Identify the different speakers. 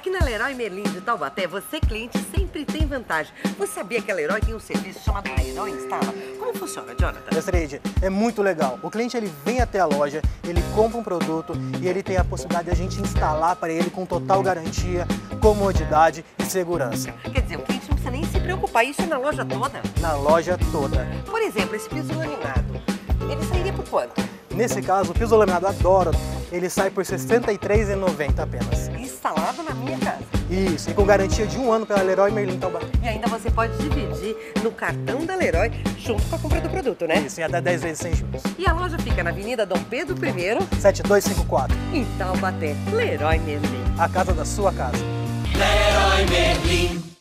Speaker 1: Aqui na Leroy Merlin de Taubaté, você cliente sempre tem vantagem. Você sabia que a Leroy tem um serviço chamado Leroy Instala? Como funciona, Jonathan?
Speaker 2: Astrid, é muito legal. O cliente ele vem até a loja, ele compra um produto e ele tem a possibilidade de a gente instalar para ele com total garantia, comodidade e segurança.
Speaker 1: Quer dizer, o cliente não precisa nem se preocupar, isso é na loja toda?
Speaker 2: Na loja toda.
Speaker 1: Por exemplo, esse piso laminado, ele sairia por quanto?
Speaker 2: Nesse caso, o piso laminado Adoro, ele sai por R$ 63,90 apenas.
Speaker 1: Instalado na minha casa.
Speaker 2: Isso, e com garantia de 1 ano pela Leroy Merlin Taubaté.
Speaker 1: E ainda você pode dividir no cartão da Leroy junto com a compra do produto, né?
Speaker 2: Isso, e até 10 vezes sem juros.
Speaker 1: E a loja fica na Avenida Dom Pedro I,
Speaker 2: 7254,
Speaker 1: em Taubaté. Leroy Merlin.
Speaker 2: a casa da sua casa.
Speaker 3: Leroy Merlin.